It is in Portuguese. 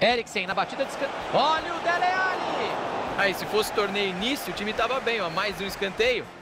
Eriksen na batida de escanteio. Olha o Dele Alli! Aí, se fosse torneio início, o time tava bem, ó. Mais um escanteio.